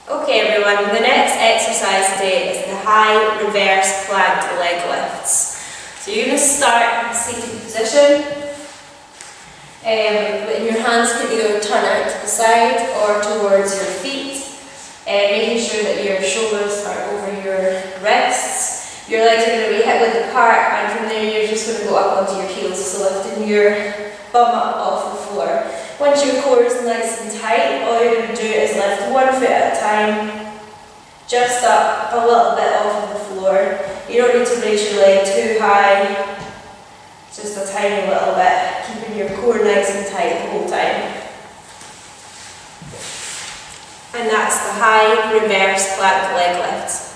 Okay everyone, the next exercise today is the high reverse plank leg lifts. So you're going to start in a seated position. And your hands can either turn out to the side or towards your feet. Making sure that your shoulders are over your wrists. Your legs are going to be hip width apart, and from there you're just going to go up onto your heels, so lifting your bum up off the floor. Once your core is nice and tight, all you're going to do is lift one foot at a time, just up a little bit off of the floor. You don't need to raise your leg too high, just a tiny little bit, keeping your core nice and tight the whole time. And that's the high reverse plank leg lift.